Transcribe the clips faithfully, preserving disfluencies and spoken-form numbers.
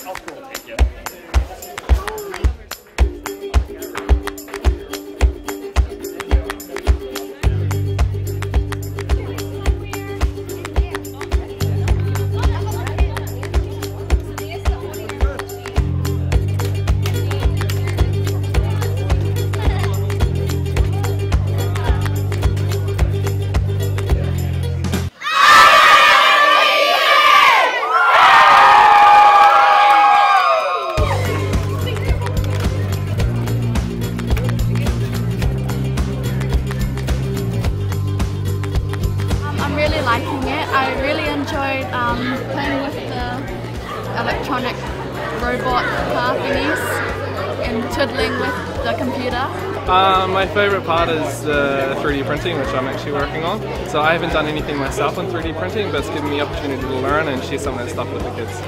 Liking it. I really enjoyed um, playing with the electronic robot car thingies and twiddling with the computer. Uh, my favourite part is uh, three D printing, which I'm actually working on. So I haven't done anything myself on three D printing, but it's given me the opportunity to learn and share some of that stuff with the kids.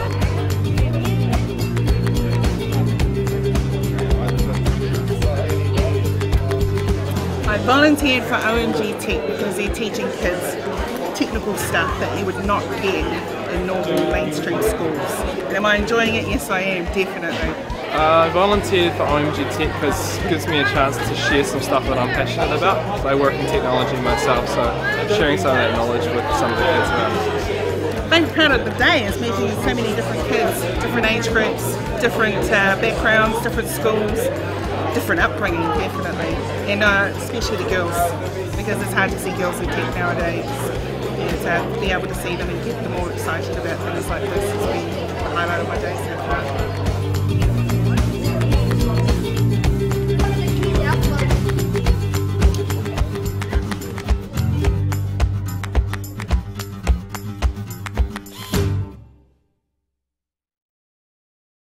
I volunteered for O M G Tech because they're teaching kids technical stuff that they would not get in normal mainstream schools. And am I enjoying it? Yes, I am, definitely. Uh, I volunteered for O M G Tech because it gives me a chance to share some stuff that I'm passionate about. So I work in technology myself, so sharing some of that knowledge with some of the kids around. My part of the day is meeting so many different kids, different age groups, different uh, backgrounds, different schools, different upbringing, definitely, and uh, especially the girls, because it's hard to see girls in tech nowadays, and uh, be able to see them and get them more excited about things like this has been the highlight of my day so far.